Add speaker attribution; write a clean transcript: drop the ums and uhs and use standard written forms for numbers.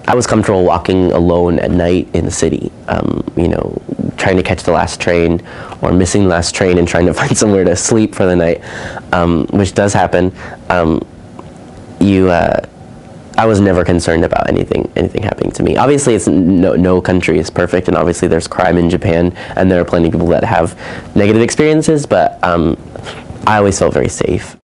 Speaker 1: I was comfortable walking alone at night in the city, you know, trying to catch the last train or missing the last train and trying to find somewhere to sleep for the night, which does happen. I was never concerned about anything happening to me. Obviously, it's no country is perfect, and obviously there's crime in Japan, and there are plenty of people that have negative experiences, but I always felt very safe.